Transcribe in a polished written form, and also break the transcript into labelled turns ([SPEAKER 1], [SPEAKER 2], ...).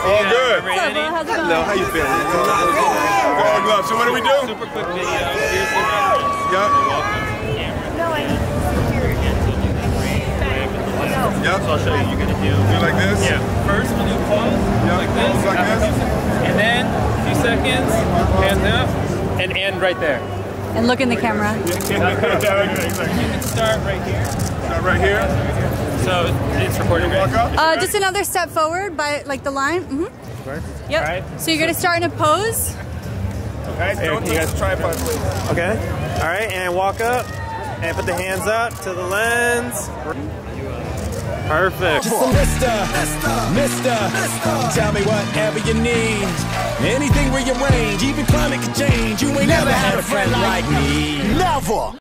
[SPEAKER 1] All good.
[SPEAKER 2] How's it going?
[SPEAKER 1] Hello, how you feeling? Gold glove. So what do we do?
[SPEAKER 3] Super quick video. Here's the reference.
[SPEAKER 1] Yep.
[SPEAKER 2] No, I need security.
[SPEAKER 1] Yep.
[SPEAKER 3] So I'll show you. You're gonna do
[SPEAKER 1] like this?
[SPEAKER 3] Yeah. First, we'll do pause. Like this.
[SPEAKER 1] Like this.
[SPEAKER 3] And then a few seconds. Hands up. And end right there.
[SPEAKER 2] And look in the camera.
[SPEAKER 3] You can start right here.
[SPEAKER 1] Start right here.
[SPEAKER 3] So it's recording.
[SPEAKER 1] Walk up.
[SPEAKER 2] Just another step forward by like the line. Mm-hmm. Yep.
[SPEAKER 3] Right.
[SPEAKER 2] So you're gonna start in a pose.
[SPEAKER 1] Okay. Don't you guys tripod, please.
[SPEAKER 4] Okay. All right, and walk up and put the hands up to the lens. Perfect.
[SPEAKER 5] Just a mister, tell me whatever you need. Anything rearrange, even climate can change. You ain't never had a friend like me. Never.